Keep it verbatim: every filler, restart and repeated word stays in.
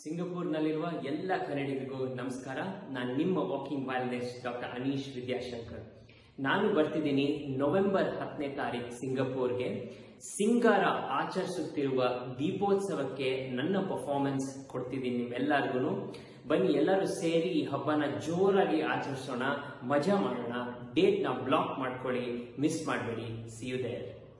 ಸಿಂಗಪೂರ್ನಲ್ಲಿರುವ ಎಲ್ಲ ಕನ್ನಡಿಗರಿಗೂ ನಮಸ್ಕಾರ. ನಾನು ನಿಮ್ಮ walking violinist doctor Aneesh Vidyashankar. ನಾನು ಬರ್ತಿದ್ದೀನಿ ನವೆಂಬರ್ ಹತ್ತನೇ ತಾರೀಕು ಸಿಂಗಪೂರ್ಗೆ. ಸಿಂಗಾರ ಆಚರಿಸುತ್ತಿರುವ ದೀಪೋತ್ಸವಕ್ಕೆ ನನ್ನ ಪರ್ಫಾರ್ಮೆನ್ಸ್ ಕೊಡ್ತಿದ್ದೀನಿ ನಿಮ್ಮೆಲ್ಲರಿಗೂ. ಬನ್ನಿ ಎಲ್ಲರೂ ಸೇರಿ ಈ ಹಬ್ಬನ ಜೋರಾಗಿ ಆಚರಿಸೋಣ, ಮಜಾ ಮಾಡೋಣ. ಡೇಟ್ ನ ಬ್ಲಾಕ್ ಮಾಡ್ಕೊಳ್ಳಿ, ಮಿಸ್ ಮಾಡಬೇಡಿ. See you there.